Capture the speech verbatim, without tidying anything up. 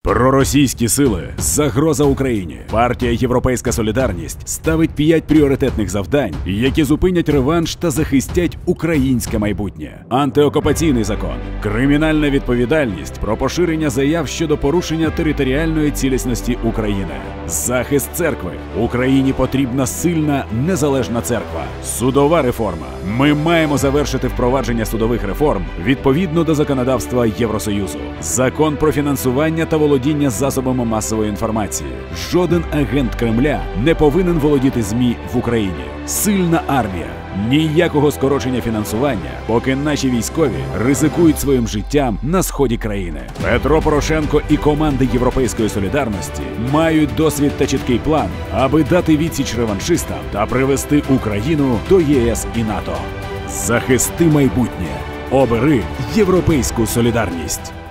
Проросійські сили – загроза Україні. Партія «Європейська солідарність» ставить п'ять пріоритетних завдань, які зупинять реванш та захистять українське майбутнє. Антиокупаційний закон, кримінальна відповідальність про поширення заяв щодо порушення територіальної цілісності України, захист церкви. Україні потрібна сильна, незалежна церква. Судова реформа. Ми маємо завершити впровадження судових реформ відповідно до законодавства Євросоюзу. Закон про фінансування та володіння засобами масової інформації. Жоден агент Кремля не повинен володіти ЗМІ в Україні. Сильна армія. Ніякого скорочення фінансування, поки наші військові ризикують своїм життям на сході країни. Петро Порошенко і команди «Європейської солідарності» мають досвід та чіткий план, аби дати відсіч реваншистам та привести Україну до ЄС і НАТО. Захисти майбутнє. Обери «Європейську солідарність».